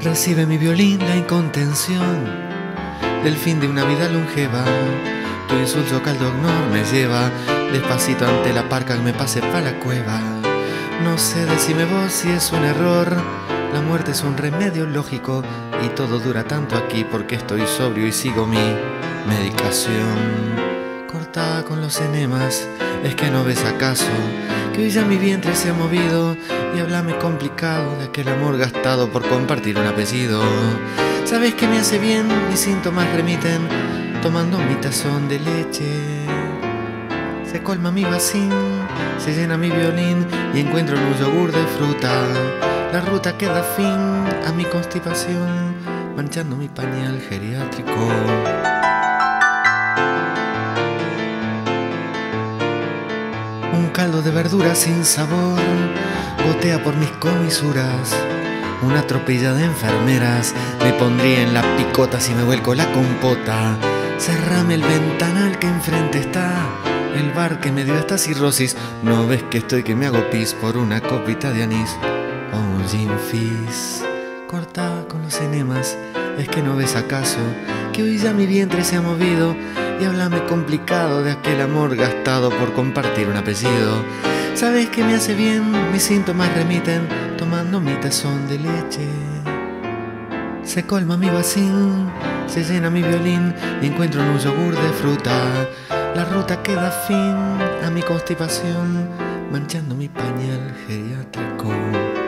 Recibe mi violín la incontención del fin de una vida longeva. Tu insulso caldognor me lleva despacito ante la parca que me pase pa' la cueva. No sé, decime vos si es un error. La muerte es un remedio lógico y todo dura tanto aquí porque estoy sobrio y sigo mi medicación. Cortada con los enemas, es que no ves acaso que hoy ya mi vientre se ha movido y háblame complicado de aquel amor gastado por compartir un apellido. ¿Sabes qué me hace bien? Mis síntomas remiten tomando mi tazón de leche. Se colma mi vacín, se llena mi violín y encuentro en un yogur de fruta la ruta que da fin a mi constipación, manchando mi pañal geriátrico. Un caldo de verduras sin sabor gotea por mis comisuras. Una tropilla de enfermeras me pondría en la picota si me vuelco la compota. Cerrame el ventanal que enfrente está el bar que me dio esta cirrosis. No ves que estoy que me hago pis por una copita de anís o un gin fizz. Cortada con los enemas, es que no ves acaso que hoy ya mi vientre se ha movido y háblame complicado de aquel amor gastado por compartir un apellido. ¿Sabes qué me hace bien? Mis síntomas remiten tomando mi tazón de leche. Se colma mi vacín, se llena mi violín y encuentro en un yogur de fruta la ruta que da fin a mi constipación, manchando mi pañal geriátrico.